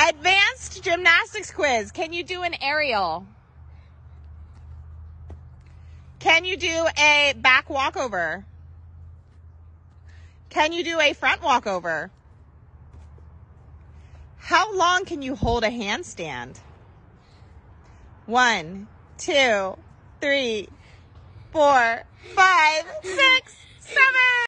Advanced gymnastics quiz. Can you do an aerial? Can you do a back walkover? Can you do a front walkover? How long can you hold a handstand? 1, 2, 3, 4, 5, 6, 7.